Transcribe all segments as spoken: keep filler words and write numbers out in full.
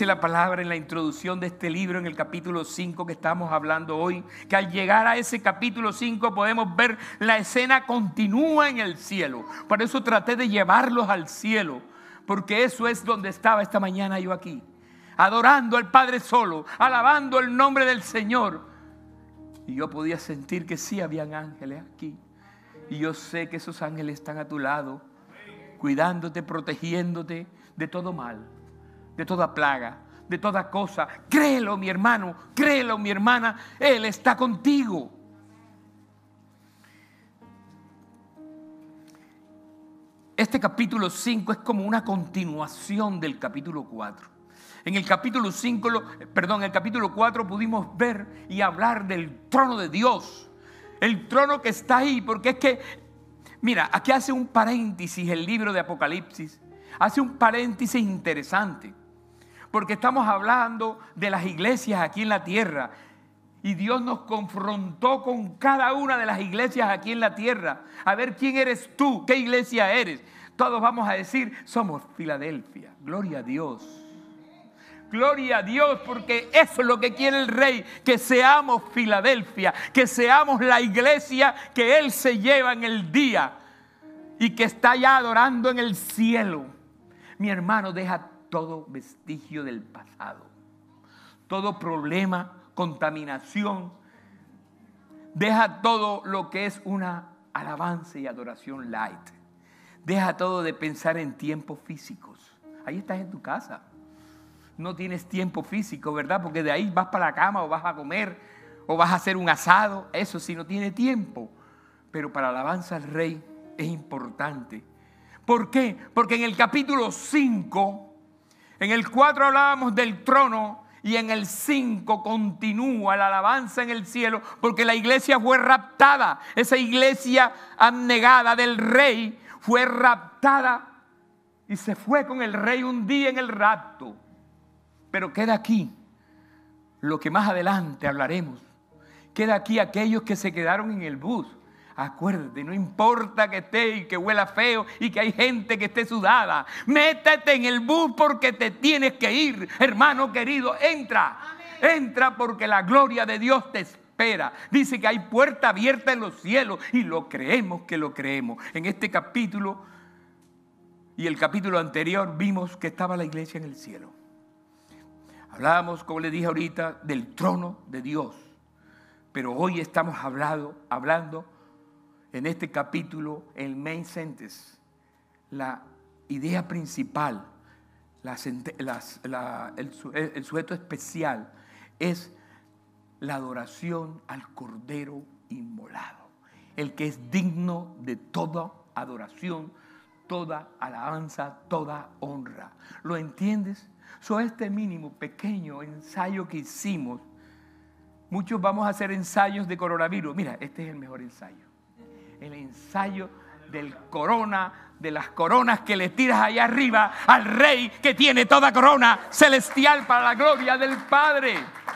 la palabra en la introducción de este libro, en el capítulo cinco que estamos hablando hoy, que al llegar a ese capítulo cinco podemos ver la escena continúa en el cielo. Por eso traté de llevarlos al cielo, porque eso es donde estaba esta mañana yo aquí, adorando al Padre solo, alabando el nombre del Señor. Y yo podía sentir que sí habían ángeles aquí. Y yo sé que esos ángeles están a tu lado, cuidándote, protegiéndote de todo mal, de toda plaga, de toda cosa. Créelo, mi hermano, créelo, mi hermana, Él está contigo. Este capítulo cinco es como una continuación del capítulo cuatro. En el capítulo cinco, perdón, en el capítulo cuatro pudimos ver y hablar del trono de Dios. El trono que está ahí, porque es que, mira, aquí hace un paréntesis el libro de Apocalipsis. Hace un paréntesis interesante, porque estamos hablando de las iglesias aquí en la tierra. Y Dios nos confrontó con cada una de las iglesias aquí en la tierra. A ver quién eres tú, qué iglesia eres. Todos vamos a decir, somos Filadelfia. Gloria a Dios. Gloria a Dios, porque eso es lo que quiere el Rey, que seamos Filadelfia, que seamos la iglesia que Él se lleva en el día y que está ya adorando en el cielo. Mi hermano, deja todo vestigio del pasado, todo problema, contaminación. Deja todo lo que es una alabanza y adoración light. Deja todo de pensar en tiempos físicos. Ahí estás en tu casa. No tienes tiempo físico, ¿verdad? Porque de ahí vas para la cama o vas a comer o vas a hacer un asado. Eso sí, no tiene tiempo. Pero para alabanza al Rey es importante. ¿Por qué? Porque en el capítulo cinco, en el cuatro hablábamos del trono y en el cinco continúa la alabanza en el cielo, porque la iglesia fue raptada. Esa iglesia abnegada del Rey fue raptada y se fue con el Rey un día en el rapto. Pero queda aquí lo que más adelante hablaremos. Queda aquí aquellos que se quedaron en el bus. Acuérdate, no importa que esté y que huela feo y que hay gente que esté sudada. Métete en el bus porque te tienes que ir, hermano querido. Entra, Amén. Entra porque la gloria de Dios te espera. Dice que hay puerta abierta en los cielos y lo creemos que lo creemos. En este capítulo y el capítulo anterior vimos que estaba la iglesia en el cielo. Hablábamos, como les dije ahorita, del trono de Dios. Pero hoy estamos hablando, hablando en este capítulo, el main sentence, la idea principal, la, las, la, el, el sujeto especial es la adoración al Cordero inmolado. El que es digno de toda adoración, toda alabanza, toda honra. ¿Lo entiendes? So, este mínimo, pequeño ensayo que hicimos, muchos vamos a hacer ensayos de coronavirus. Mira, este es el mejor ensayo. El ensayo del corona, de las coronas que le tiras allá arriba al Rey que tiene toda corona celestial para la gloria del Padre.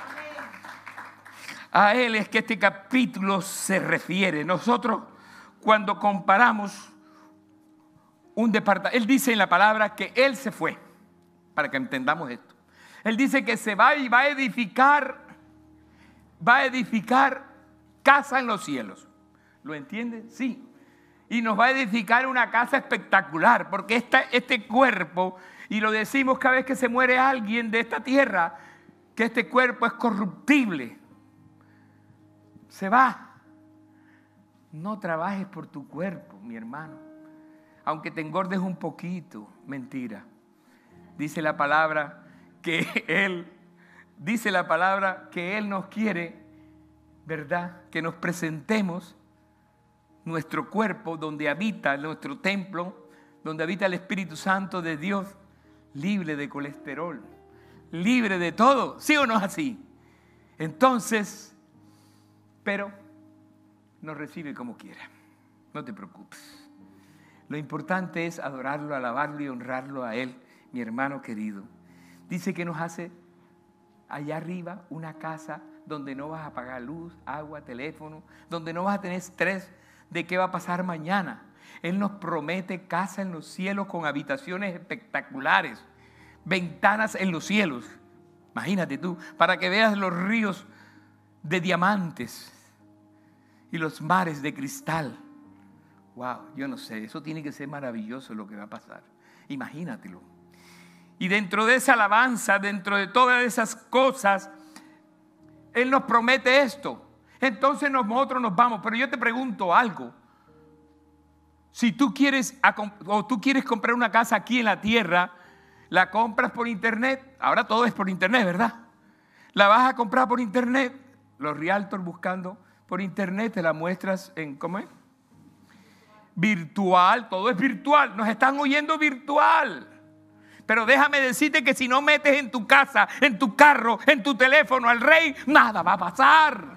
A Él es que este capítulo se refiere. Nosotros, cuando comparamos un departamento, Él dice en la palabra que Él se fue. Para que entendamos esto. Él dice que se va y va a edificar, va a edificar casa en los cielos. ¿Lo entiende? Sí. Y nos va a edificar una casa espectacular, porque esta, este cuerpo, y lo decimos cada vez que se muere alguien de esta tierra, que este cuerpo es corruptible. Se va. No trabajes por tu cuerpo, mi hermano. Aunque te engordes un poquito, mentira. Dice la palabra que Él, dice la palabra que Él nos quiere, ¿verdad? Que nos presentemos nuestro cuerpo donde habita nuestro templo, donde habita el Espíritu Santo de Dios, libre de colesterol, libre de todo, ¿sí o no es así? Entonces, pero nos recibe como quiera, no te preocupes. Lo importante es adorarlo, alabarlo y honrarlo a Él, mi hermano querido. Dice que nos hace allá arriba una casa donde no vas a pagar luz, agua, teléfono, donde no vas a tener estrés de qué va a pasar mañana. Él nos promete casa en los cielos con habitaciones espectaculares, ventanas en los cielos. Imagínate tú, para que veas los ríos de diamantes y los mares de cristal. Wow, yo no sé, eso tiene que ser maravilloso lo que va a pasar. Imagínatelo. Y dentro de esa alabanza, dentro de todas esas cosas, Él nos promete esto. Entonces nosotros nos vamos. Pero yo te pregunto algo. Si tú quieres, o tú quieres comprar una casa aquí en la tierra, la compras por internet. Ahora todo es por internet, ¿verdad? La vas a comprar por internet. Los realtors buscando por internet, te la muestras en, ¿cómo es? Virtual, todo es virtual. Nos están oyendo virtual. Pero déjame decirte que si no metes en tu casa, en tu carro, en tu teléfono al rey, nada va a pasar.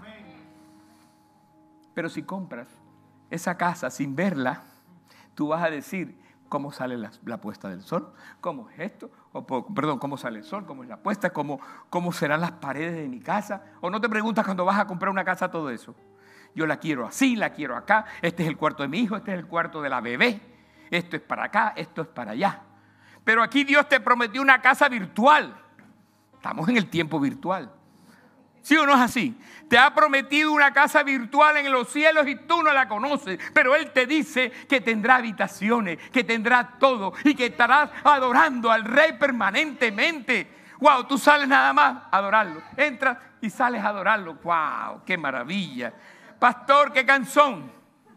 Pero si compras esa casa sin verla, tú vas a decir cómo sale la, la puesta del sol, cómo es esto, o, perdón, cómo sale el sol, cómo es la puesta, cómo, cómo serán las paredes de mi casa. O no te preguntas cuando vas a comprar una casa todo eso. Yo la quiero así, la quiero acá, este es el cuarto de mi hijo, este es el cuarto de la bebé, esto es para acá, esto es para allá. Pero aquí Dios te prometió una casa virtual. Estamos en el tiempo virtual. ¿Sí o no es así? Te ha prometido una casa virtual en los cielos y tú no la conoces. Pero Él te dice que tendrá habitaciones, que tendrá todo y que estarás adorando al Rey permanentemente. ¡Wow! Tú sales nada más a adorarlo. Entras y sales a adorarlo. ¡Wow! ¡Qué maravilla! Pastor, qué canción.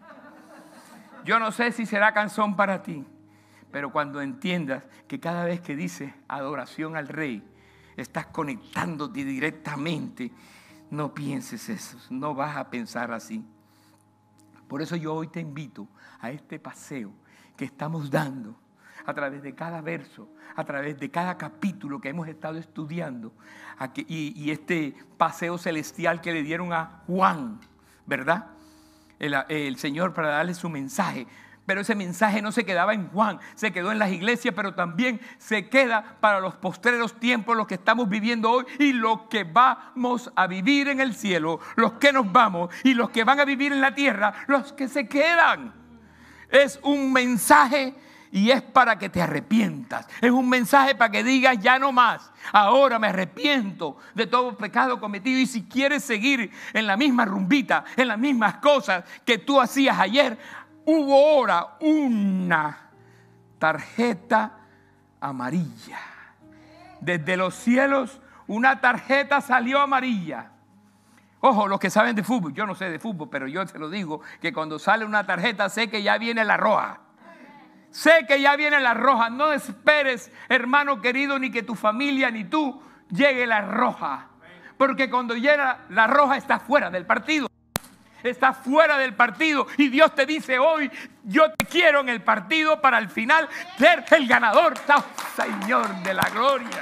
Yo no sé si será canción para ti. Pero cuando entiendas que cada vez que dices adoración al Rey, estás conectándote directamente, no pienses eso, no vas a pensar así. Por eso yo hoy te invito a este paseo que estamos dando a través de cada verso, a través de cada capítulo que hemos estado estudiando, a que, y, y este paseo celestial que le dieron a Juan, ¿verdad? El, el Señor para darle su mensaje. Pero ese mensaje no se quedaba en Juan, se quedó en las iglesias, pero también se queda para los postreros tiempos, los que estamos viviendo hoy y los que vamos a vivir en el cielo, los que nos vamos y los que van a vivir en la tierra, los que se quedan. Es un mensaje y es para que te arrepientas. Es un mensaje para que digas ya no más. Ahora me arrepiento de todo pecado cometido. Y si quieres seguir en la misma rumbita, en las mismas cosas que tú hacías ayer, hubo ahora una tarjeta amarilla. Desde los cielos una tarjeta salió amarilla. Ojo, los que saben de fútbol, yo no sé de fútbol, pero yo te lo digo, que cuando sale una tarjeta sé que ya viene la roja. Sé que ya viene la roja. No esperes, hermano querido, ni que tu familia ni tú llegue la roja. Porque cuando llega la roja está fuera del partido. Está fuera del partido y Dios te dice hoy, yo te quiero en el partido para al final ser el ganador. ¡Oh, Señor de la gloria!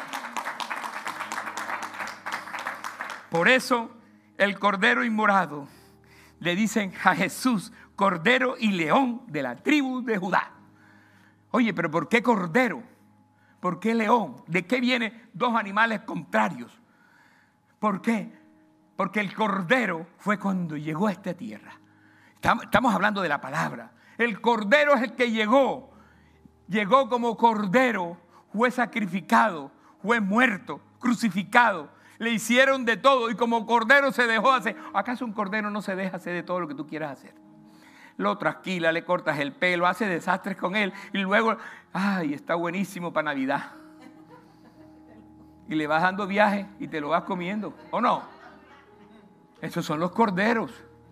Por eso el Cordero Inmolado le dicen a Jesús, Cordero y León de la tribu de Judá. Oye, pero ¿por qué Cordero? ¿Por qué León? ¿De qué vienen dos animales contrarios? ¿Por qué? Porque el Cordero fue cuando llegó a esta tierra. Estamos hablando de la palabra. El Cordero es el que llegó. Llegó como Cordero, fue sacrificado, fue muerto, crucificado. Le hicieron de todo y como Cordero se dejó hacer. ¿Acaso un Cordero no se deja hacer de todo lo que tú quieras hacer? Lo trasquila, le cortas el pelo, hace desastres con él y luego, ay, está buenísimo para Navidad. Y le vas dando viaje y te lo vas comiendo, ¿o no? Esos son los corderos.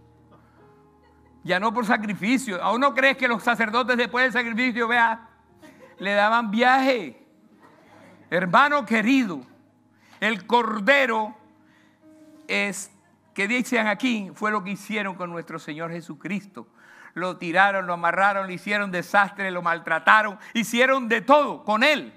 Ya no por sacrificio. ¿Aún no crees que los sacerdotes después del sacrificio, vea, le daban viaje? Hermano querido, el cordero es, que dicen aquí, fue lo que hicieron con nuestro Señor Jesucristo. Lo tiraron, lo amarraron, le hicieron desastre, lo maltrataron, hicieron de todo con él.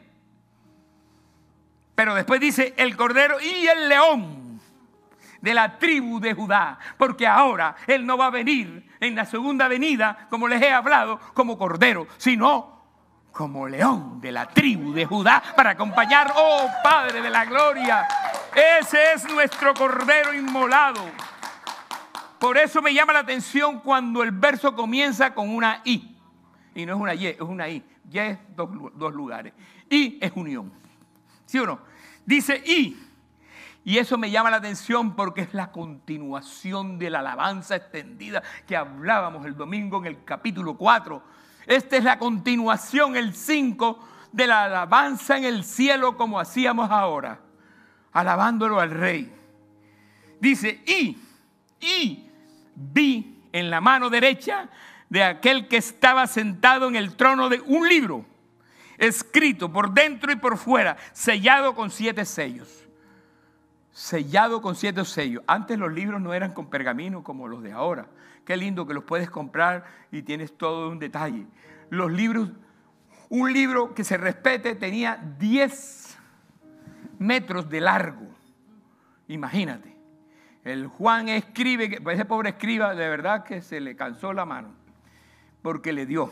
Pero después dice el cordero y el león de la tribu de Judá, porque ahora Él no va a venir en la segunda venida, como les he hablado, como cordero, sino como león de la tribu de Judá, para acompañar, oh Padre de la gloria, ese es nuestro Cordero inmolado. Por eso me llama la atención cuando el verso comienza con una I, y no es una Y, es una I. Y es dos, dos lugares, I es unión, ¿sí o no? Dice I. Y eso me llama la atención porque es la continuación de la alabanza extendida que hablábamos el domingo en el capítulo cuatro. Esta es la continuación, el cinco, de la alabanza en el cielo como hacíamos ahora, alabándolo al Rey. Dice, y, y vi en la mano derecha de aquel que estaba sentado en el trono de un libro, escrito por dentro y por fuera, sellado con siete sellos. Sellado con siete sellos. Antes los libros no eran con pergamino como los de ahora. Qué lindo que los puedes comprar y tienes todo un detalle. Los libros, un libro que se respete tenía diez metros de largo. Imagínate. El Juan escribe, ese pobre escriba de verdad que se le cansó la mano porque le dio,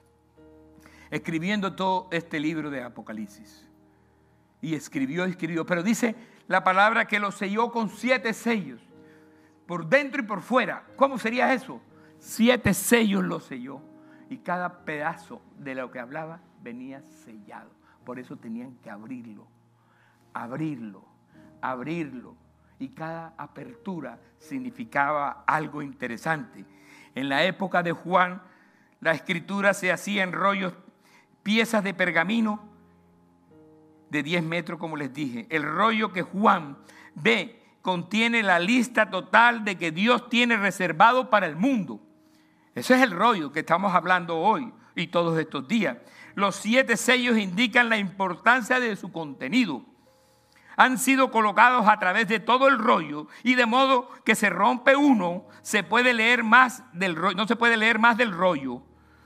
escribiendo todo este libro de Apocalipsis. Y escribió, escribió, pero dice la palabra que lo selló con siete sellos, por dentro y por fuera. ¿Cómo sería eso? Siete sellos lo selló y cada pedazo de lo que hablaba venía sellado. Por eso tenían que abrirlo, abrirlo, abrirlo. Y cada apertura significaba algo interesante. En la época de Juan, la escritura se hacía en rollos, piezas de pergamino de diez metros, como les dije. El rollo que Juan ve contiene la lista total de que Dios tiene reservado para el mundo. Ese es el rollo que estamos hablando hoy y todos estos días. Los siete sellos indican la importancia de su contenido. Han sido colocados a través de todo el rollo y de modo que se rompe uno, se puede leer más del rollo, no se puede leer más del rollo.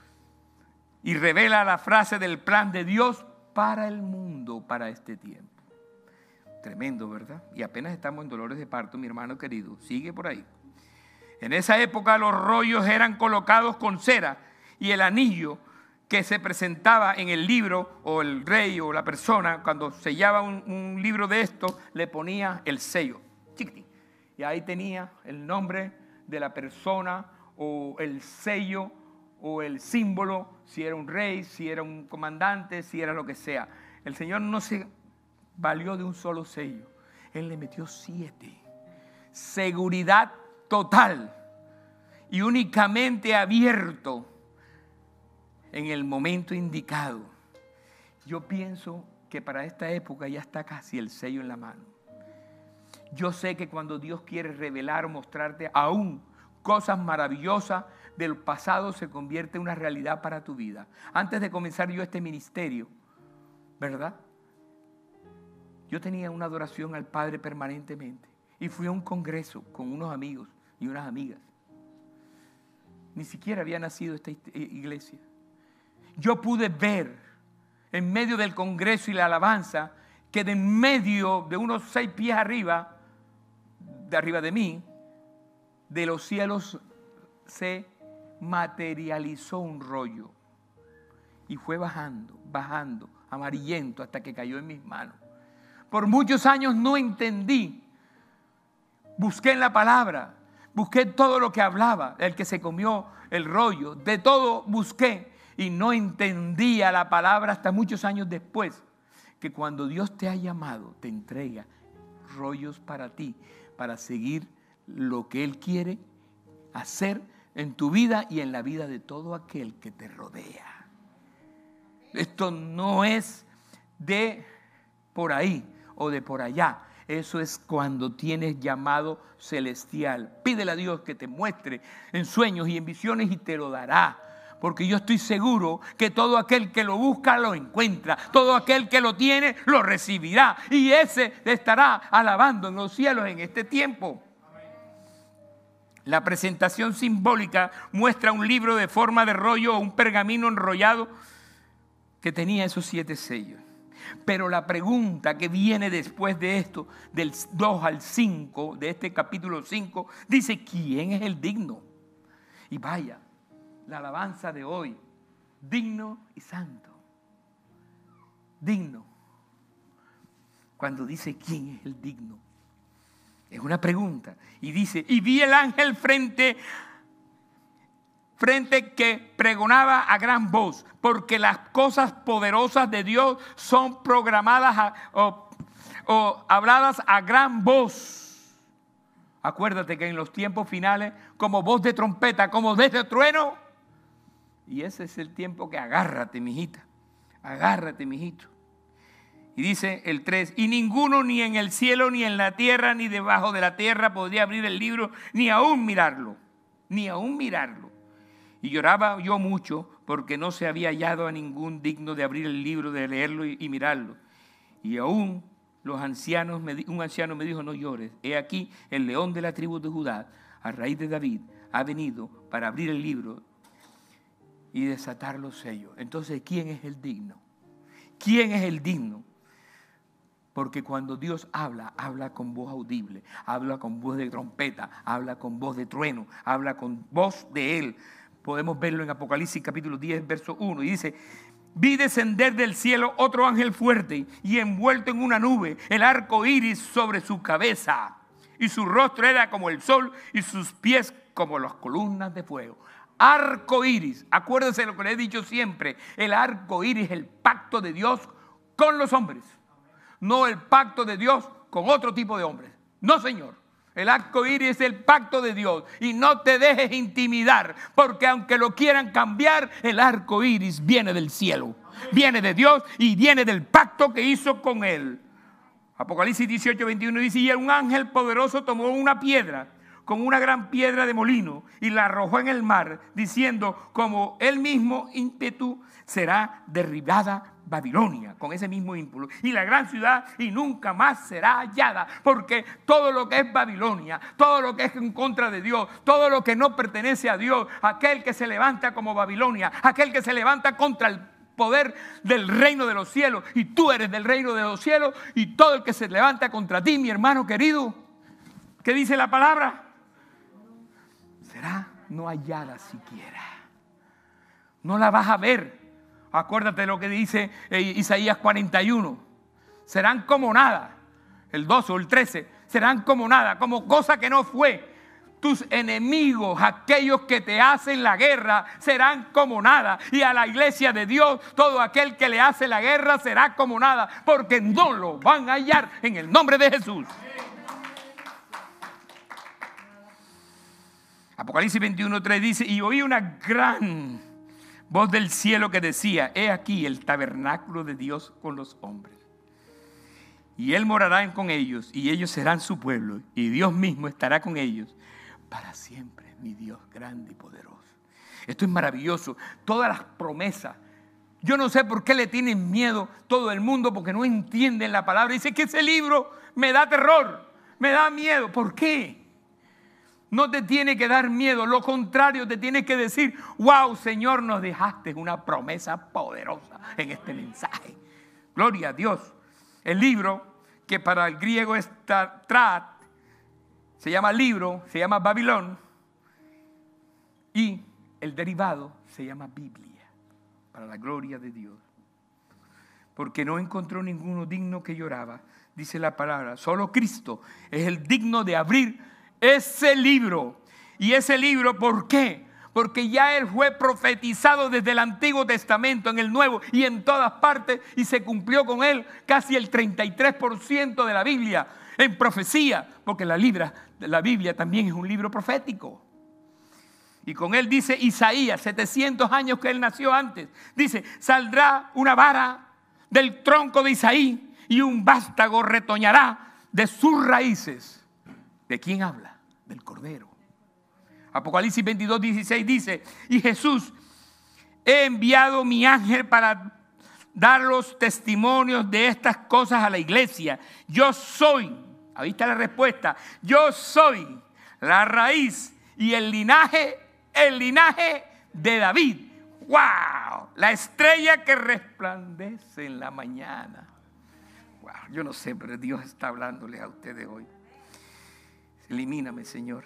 Y revela la frase del plan de Dios para el mundo, para este tiempo. Tremendo, ¿verdad? Y apenas estamos en dolores de parto, mi hermano querido. Sigue por ahí. En esa época los rollos eran colocados con cera y el anillo que se presentaba en el libro, o el rey o la persona, cuando sellaba un, un libro de esto, le ponía el sello. Chiquitín. Y ahí tenía el nombre de la persona o el sello o el símbolo, si era un rey, si era un comandante, si era lo que sea. El Señor no se valió de un solo sello. Él le metió siete. Seguridad total y únicamente abierto en el momento indicado. Yo pienso que para esta época ya está casi el sello en la mano. Yo sé que cuando Dios quiere revelar o mostrarte aún cosas maravillosas del pasado, se convierte en una realidad para tu vida. Antes de comenzar yo este ministerio, ¿verdad? Yo tenía una adoración al Padre permanentemente y fui a un congreso con unos amigos y unas amigas. Ni siquiera había nacido esta iglesia. Yo pude ver en medio del congreso y la alabanza que de en medio de unos seis pies arriba, de arriba de mí, de los cielos se materializó un rollo y fue bajando, bajando, amarillento hasta que cayó en mis manos. Por muchos años no entendí. Busqué en la palabra, busqué todo lo que hablaba, el que se comió el rollo, de todo busqué y no entendía la palabra hasta muchos años después, que cuando Dios te ha llamado, te entrega rollos para ti, para seguir lo que Él quiere hacer en tu vida y en la vida de todo aquel que te rodea. Esto no es de por ahí o de por allá. Eso es cuando tienes llamado celestial. Pídele a Dios que te muestre en sueños y en visiones y te lo dará. Porque yo estoy seguro que todo aquel que lo busca lo encuentra. Todo aquel que lo tiene lo recibirá. Y ese estará alabando en los cielos en este tiempo. La presentación simbólica muestra un libro de forma de rollo o un pergamino enrollado que tenía esos siete sellos. Pero la pregunta que viene después de esto, del dos al cinco, de este capítulo cinco, dice: ¿quién es el digno? Y vaya, la alabanza de hoy, digno y santo. Digno. Cuando dice ¿quién es el digno? Es una pregunta. Y dice: y vi el ángel frente frente que pregonaba a gran voz, porque las cosas poderosas de Dios son programadas a, o, o habladas a gran voz. Acuérdate que en los tiempos finales, como voz de trompeta, como voz de trueno. Y ese es el tiempo que agárrate, mijita. Agárrate, mijito. Y dice el tres, y ninguno ni en el cielo, ni en la tierra, ni debajo de la tierra podría abrir el libro, ni aún mirarlo. Ni aún mirarlo. Y lloraba yo mucho porque no se había hallado a ningún digno de abrir el libro, de leerlo y, y mirarlo. Y aún los ancianos, me, un anciano me dijo, no llores. He aquí el león de la tribu de Judá, a raíz de David, ha venido para abrir el libro y desatar los sellos. Entonces, ¿quién es el digno? ¿Quién es el digno? Porque cuando Dios habla, habla con voz audible, habla con voz de trompeta, habla con voz de trueno, habla con voz de Él. Podemos verlo en Apocalipsis capítulo diez, verso uno. Y dice, vi descender del cielo otro ángel fuerte y envuelto en una nube, el arco iris sobre su cabeza. Y su rostro era como el sol y sus pies como las columnas de fuego. Arco iris, acuérdense de lo que le he dicho siempre, el arco iris es el pacto de Dios con los hombres. No el pacto de Dios con otro tipo de hombres. No, señor. El arco iris es el pacto de Dios. Y no te dejes intimidar. Porque aunque lo quieran cambiar, el arco iris viene del cielo. Viene de Dios y viene del pacto que hizo con él. Apocalipsis dieciocho, veintiuno dice, y un ángel poderoso tomó una piedra, con una gran piedra de molino, y la arrojó en el mar, diciendo, como él mismo ímpetu será derribada Babilonia, con ese mismo ímpetu, y la gran ciudad, y nunca más será hallada, porque todo lo que es Babilonia, todo lo que es en contra de Dios, todo lo que no pertenece a Dios, aquel que se levanta como Babilonia, aquel que se levanta contra el poder del reino de los cielos, y tú eres del reino de los cielos, y todo el que se levanta contra ti, mi hermano querido, ¿qué dice la palabra? Será no hallada siquiera. No la vas a ver. Acuérdate de lo que dice Isaías cuarenta y uno. Serán como nada. El doce o el trece. Serán como nada, como cosa que no fue. Tus enemigos, aquellos que te hacen la guerra, serán como nada. Y a la iglesia de Dios, todo aquel que le hace la guerra será como nada. Porque no lo van a hallar en el nombre de Jesús. Apocalipsis veintiuno, tres dice, y oí una gran voz del cielo que decía, he aquí el tabernáculo de Dios con los hombres. Y Él morará con ellos, y ellos serán su pueblo, y Dios mismo estará con ellos para siempre, mi Dios grande y poderoso. Esto es maravilloso, todas las promesas. Yo no sé por qué le tienen miedo todo el mundo, porque no entienden la palabra. Dice que ese libro me da terror, me da miedo. ¿Por qué? No te tiene que dar miedo, lo contrario, te tienes que decir, wow, Señor, nos dejaste una promesa poderosa en este mensaje. Gloria a Dios. El libro, que para el griego es trat, se llama libro, se llama Babilón, y el derivado se llama Biblia, para la gloria de Dios. Porque no encontró ninguno digno que lloraba, dice la palabra, solo Cristo es el digno de abrir ese libro. Y ese libro, ¿por qué? Porque ya Él fue profetizado desde el Antiguo Testamento, en el Nuevo y en todas partes, y se cumplió con Él casi el treinta y tres por ciento de la Biblia en profecía, porque la, libra, la Biblia también es un libro profético. Y con Él dice Isaías, setecientos años que Él nació antes, dice, saldrá una vara del tronco de Isaí y un vástago retoñará de sus raíces. ¿De quién habla? Del Cordero. Apocalipsis veintidós, dieciséis dice, y Jesús, he enviado mi ángel para dar los testimonios de estas cosas a la iglesia. Yo soy, ahí está la respuesta, yo soy la raíz y el linaje, el linaje de David. ¡Wow! La estrella que resplandece en la mañana. ¡Wow! Yo no sé, pero Dios está hablándoles a ustedes hoy. Elimíname, Señor.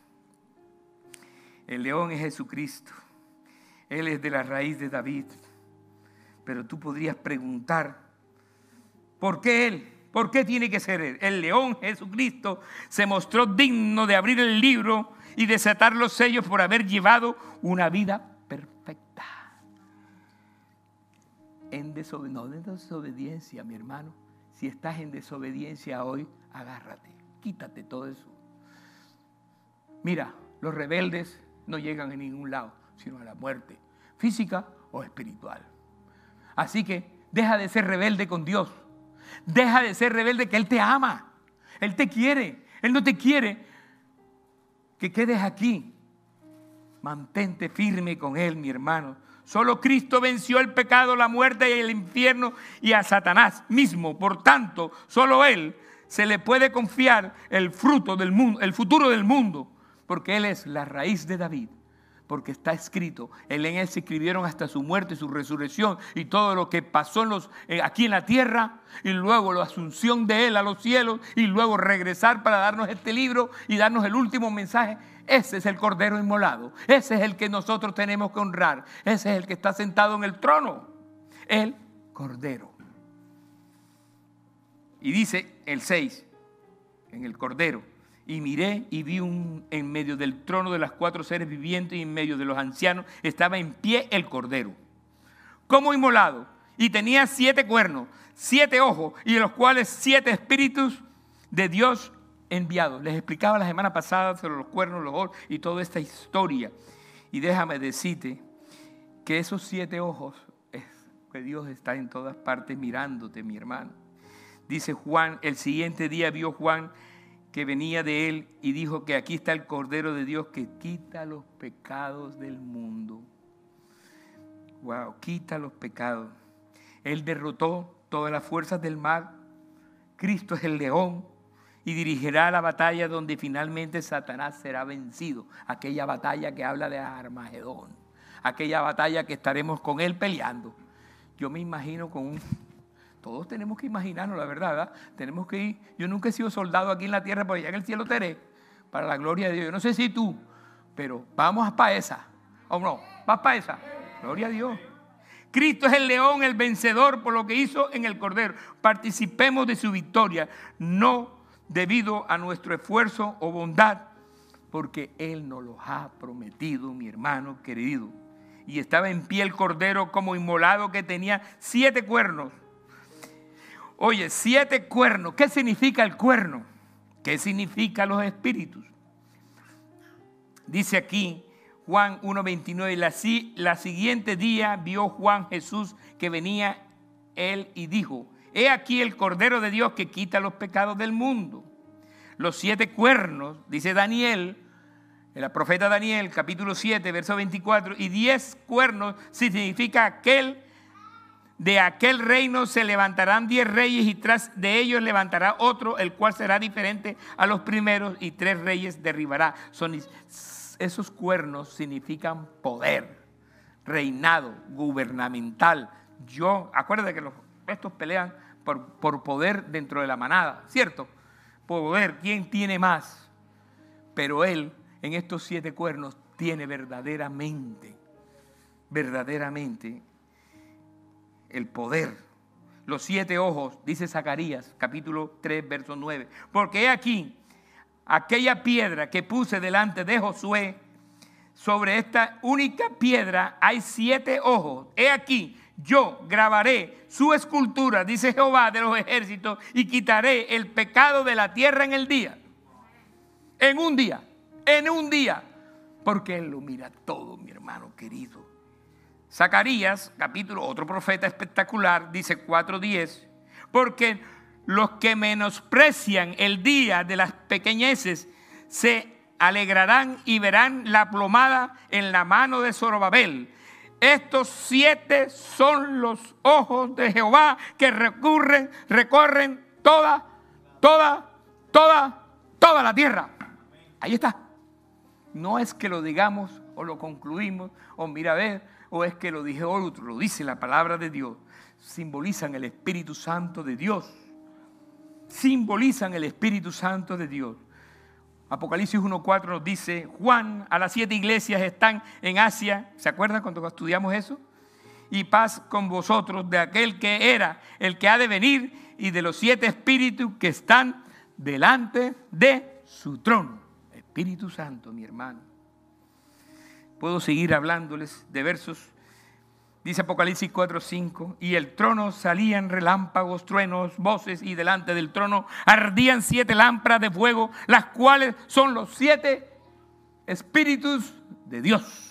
El león es Jesucristo. Él es de la raíz de David. Pero tú podrías preguntar, ¿por qué Él? ¿Por qué tiene que ser Él? El león Jesucristo se mostró digno de abrir el libro y desatar los sellos por haber llevado una vida perfecta. En desobediencia, no de desobediencia, mi hermano, si estás en desobediencia hoy, agárrate, quítate todo eso. Mira, los rebeldes no llegan a ningún lado, sino a la muerte, física o espiritual. Así que deja de ser rebelde con Dios. Deja de ser rebelde, que Él te ama. Él te quiere. Él no te quiere que quedes aquí. Mantente firme con Él, mi hermano. Solo Cristo venció el pecado, la muerte y el infierno y a Satanás mismo. Por tanto, solo Él se le puede confiar el fruto del mundo, el futuro del mundo, porque Él es la raíz de David. Porque está escrito, en Él se escribieron hasta su muerte, su resurrección y todo lo que pasó en los, eh, aquí en la tierra, y luego la asunción de Él a los cielos, y luego regresar para darnos este libro y darnos el último mensaje. Ese es el Cordero Inmolado, ese es el que nosotros tenemos que honrar, ese es el que está sentado en el trono, el Cordero. Y dice el seis, en el Cordero. Y miré y vi un, en medio del trono de los cuatro seres vivientes y en medio de los ancianos estaba en pie el Cordero, como inmolado, y tenía siete cuernos, siete ojos, y de los cuales siete espíritus de Dios enviados. Les explicaba la semana pasada sobre los cuernos, los ojos y toda esta historia. Y déjame decirte que esos siete ojos es que Dios está en todas partes mirándote, mi hermano. Dice Juan, el siguiente día vio Juan que venía de él y dijo que aquí está el Cordero de Dios que quita los pecados del mundo. Wow, quita los pecados. Él derrotó todas las fuerzas del mal. Cristo es el león y dirigirá la batalla donde finalmente Satanás será vencido. Aquella batalla que habla de Armagedón. Aquella batalla que estaremos con él peleando. Yo me imagino con un... Todos tenemos que imaginarnos, la verdad, ¿verdad? Tenemos que ir. Yo nunca he sido soldado aquí en la tierra, pero ya en el cielo seré, para la gloria de Dios. Yo no sé si tú, pero vamos para esa. ¿O no? ¿Vas para esa? Gloria a Dios. Cristo es el león, el vencedor por lo que hizo en el Cordero. Participemos de su victoria, no debido a nuestro esfuerzo o bondad, porque Él nos lo ha prometido, mi hermano querido. Y estaba en pie el Cordero como inmolado, que tenía siete cuernos. Oye, siete cuernos. ¿Qué significa el cuerno? ¿Qué significa los espíritus? Dice aquí Juan uno veintinueve, la, la siguiente día vio Juan Jesús que venía él y dijo, he aquí el Cordero de Dios que quita los pecados del mundo. Los siete cuernos, dice Daniel, el profeta Daniel, capítulo siete, verso veinticuatro, y diez cuernos significa aquel. De aquel reino se levantarán diez reyes y tras de ellos levantará otro, el cual será diferente a los primeros, y tres reyes derribará. Son, esos cuernos significan poder, reinado, gubernamental. Yo, acuérdate que los, estos pelean por, por poder dentro de la manada, ¿cierto? Poder, ¿quién tiene más? Pero él en estos siete cuernos tiene verdaderamente, verdaderamente el poder. Los siete ojos, dice Zacarías, capítulo tres, verso nueve. Porque he aquí, aquella piedra que puse delante de Josué, sobre esta única piedra hay siete ojos. He aquí, yo grabaré su escultura, dice Jehová de los ejércitos, y quitaré el pecado de la tierra en el día. En un día, en un día. Porque Él lo mira todo, mi hermano querido. Zacarías, capítulo, otro profeta espectacular, dice cuatro diez, porque los que menosprecian el día de las pequeñeces se alegrarán y verán la plomada en la mano de Zorobabel. Estos siete son los ojos de Jehová que recurren, recorren toda, toda, toda, toda la tierra. Ahí está. No es que lo digamos o lo concluimos o mira a ver, o es que lo dije otro, lo dice la palabra de Dios. Simbolizan el Espíritu Santo de Dios. Simbolizan el Espíritu Santo de Dios. Apocalipsis uno cuatro nos dice, Juan, a las siete iglesias están en Asia. ¿Se acuerdan cuando estudiamos eso? Y paz con vosotros de aquel que era, el que ha de venir, y de los siete espíritus que están delante de su trono. Espíritu Santo, mi hermano. Puedo seguir hablándoles de versos Dice Apocalipsis cuatro cinco, y el trono salían relámpagos, truenos, voces, y delante del trono ardían siete lámparas de fuego, las cuales son los siete espíritus de Dios.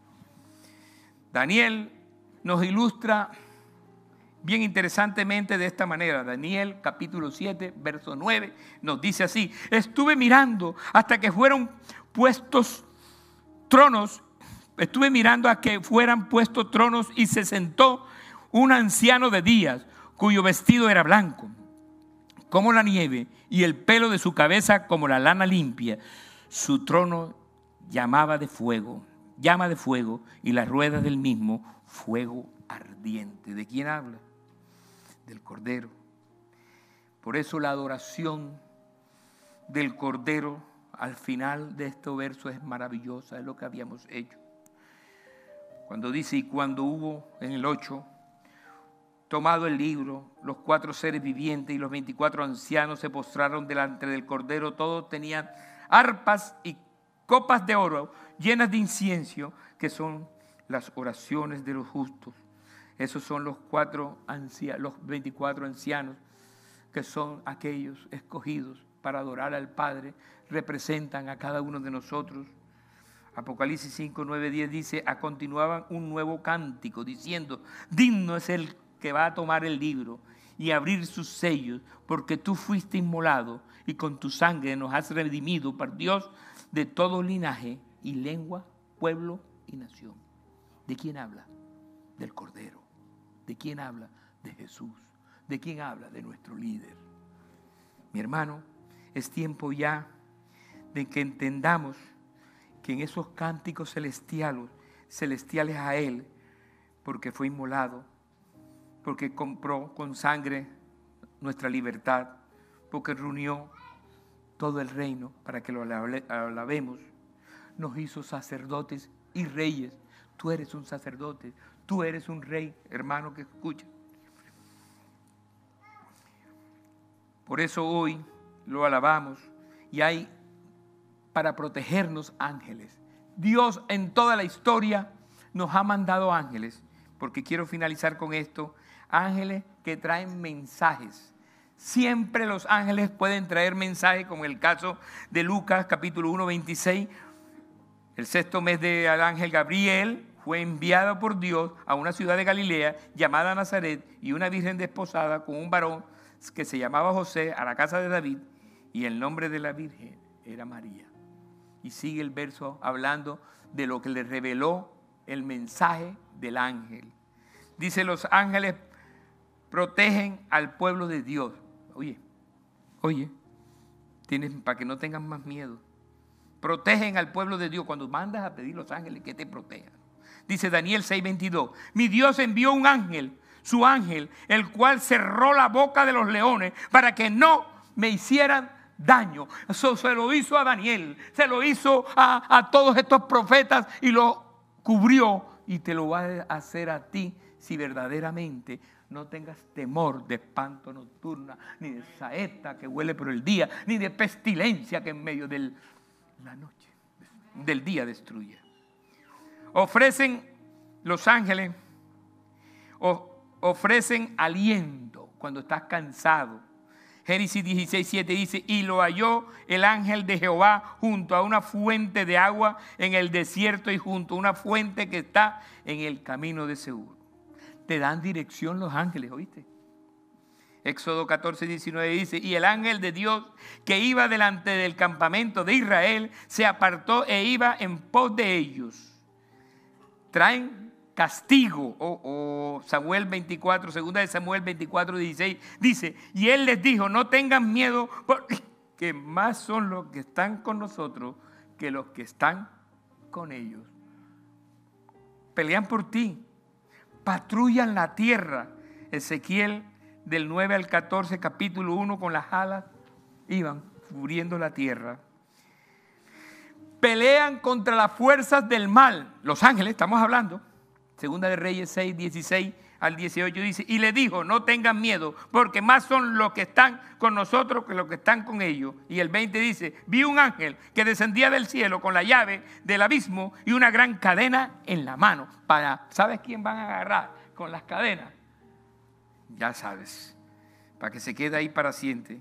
Daniel nos ilustra bien interesantemente de esta manera. Daniel capítulo siete, verso nueve, nos dice así: estuve mirando hasta que fueron puestos tronos, estuve mirando a que fueran puestos tronos y se sentó un anciano de días, cuyo vestido era blanco, como la nieve, y el pelo de su cabeza como la lana limpia. Su trono llamaba de fuego, llama de fuego, y las ruedas del mismo fuego ardiente. ¿De quién habla? Del Cordero. Por eso la adoración del Cordero al final de este verso es maravillosa, es lo que habíamos hecho. Cuando dice, y cuando hubo en el ocho tomado el libro, los cuatro seres vivientes y los veinticuatro ancianos se postraron delante del Cordero. Todos tenían arpas y copas de oro llenas de incienso, que son las oraciones de los justos. Esos son los cuatro ancianos, los veinticuatro ancianos, que son aquellos escogidos para adorar al Padre, representan a cada uno de nosotros. Apocalipsis cinco, nueve, diez dice, a continuaban un nuevo cántico diciendo, digno es el que va a tomar el libro y abrir sus sellos, porque tú fuiste inmolado y con tu sangre nos has redimido por Dios de todo linaje y lengua, pueblo y nación. ¿De quién habla? Del Cordero. ¿De quién habla? De Jesús. ¿De quién habla? De nuestro líder. Mi hermano, es tiempo ya de que entendamos que en esos cánticos celestiales, celestiales a Él, porque fue inmolado, porque compró con sangre nuestra libertad, porque reunió todo el reino para que lo alabemos, nos hizo sacerdotes y reyes. Tú eres un sacerdote, tú eres un rey, hermano que escucha. Por eso hoy lo alabamos y hay para protegernos ángeles. Dios en toda la historia nos ha mandado ángeles, porque quiero finalizar con esto, ángeles que traen mensajes. Siempre los ángeles pueden traer mensajes, como el caso de Lucas capítulo uno, veintiséis. El sexto mes del ángel Gabriel fue enviado por Dios a una ciudad de Galilea llamada Nazaret, y una virgen desposada con un varón que se llamaba José, a la casa de David, y el nombre de la virgen era María. Y sigue el verso hablando de lo que le reveló el mensaje del ángel. Dice, los ángeles protegen al pueblo de Dios. Oye, oye, tienes, para que no tengan más miedo. Protegen al pueblo de Dios. Cuando mandas a pedir los ángeles que te protejan. Dice Daniel seis, veintidós. Mi Dios envió un ángel, su ángel, el cual cerró la boca de los leones para que no me hicieran daño. Eso se lo hizo a Daniel, se lo hizo a, a todos estos profetas y lo cubrió, y te lo va a hacer a ti si verdaderamente no tengas temor de espanto nocturna, ni de saeta que huele por el día, ni de pestilencia que en medio de la noche, del día destruye. Ofrecen los ángeles, ofrecen aliento cuando estás cansado. Génesis dieciséis, siete dice, y lo halló el ángel de Jehová junto a una fuente de agua en el desierto y junto a una fuente que está en el camino de Seúr. Te dan dirección los ángeles, ¿oíste? Éxodo catorce, diecinueve dice, y el ángel de Dios que iba delante del campamento de Israel se apartó e iba en pos de ellos. Traen castigo, o, o Samuel veinticuatro, segunda de Samuel veinticuatro, dieciséis, dice, y él les dijo, no tengan miedo, porque más son los que están con nosotros que los que están con ellos. Pelean por ti, patrullan la tierra. Ezequiel del nueve al catorce, capítulo uno, con las alas iban cubriendo la tierra. Pelean contra las fuerzas del mal, los ángeles, estamos hablando. Segunda de Reyes seis, dieciséis al dieciocho dice, y le dijo, no tengan miedo, porque más son los que están con nosotros que los que están con ellos. Y el veinte dice, vi un ángel que descendía del cielo con la llave del abismo y una gran cadena en la mano. Para, ¿sabes quién van a agarrar con las cadenas? Ya sabes, para que se quede ahí para siempre.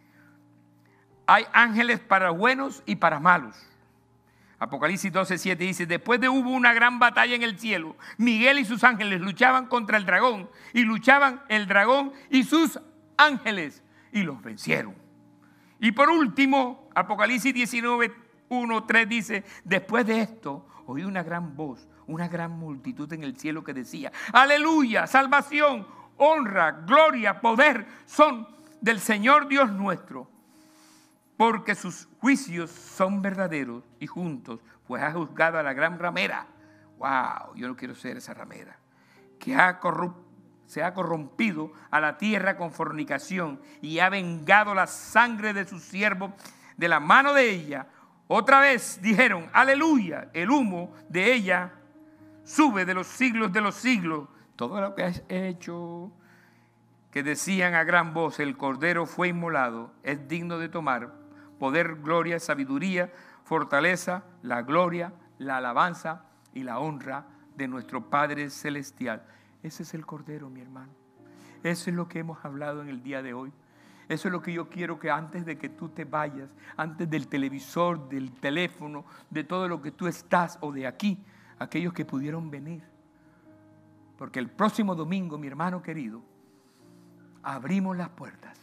Hay ángeles para buenos y para malos. Apocalipsis doce, siete dice, después de hubo una gran batalla en el cielo, Miguel y sus ángeles luchaban contra el dragón, y luchaban el dragón y sus ángeles, y los vencieron. Y por último, Apocalipsis diecinueve, uno, tres dice, después de esto, oí una gran voz, una gran multitud en el cielo que decía, aleluya, salvación, honra, gloria, poder son del Señor Dios nuestro, porque sus juicios son verdaderos y juntos, pues ha juzgado a la gran ramera. ¡Wow! Yo no quiero ser esa ramera. Que ha corrup- se ha corrompido a la tierra con fornicación y ha vengado la sangre de sus siervos de la mano de ella. Otra vez dijeron, aleluya, el humo de ella sube de los siglos de los siglos. Todo lo que has hecho, que decían a gran voz, el Cordero fue inmolado, es digno de tomar poder, gloria, sabiduría, fortaleza, la gloria, la alabanza y la honra de nuestro Padre Celestial. Ese es el Cordero, mi hermano. Eso es lo que hemos hablado en el día de hoy. Eso es lo que yo quiero que antes de que tú te vayas, antes del televisor, del teléfono, de todo lo que tú estás o de aquí, aquellos que pudieron venir. Porque el próximo domingo, mi hermano querido, abrimos las puertas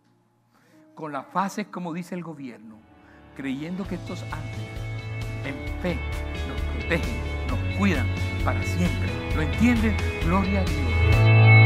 con las fases, como dice el gobierno, creyendo que estos ángeles en fe nos protegen, nos cuidan para siempre. ¿Lo entienden? Gloria a Dios.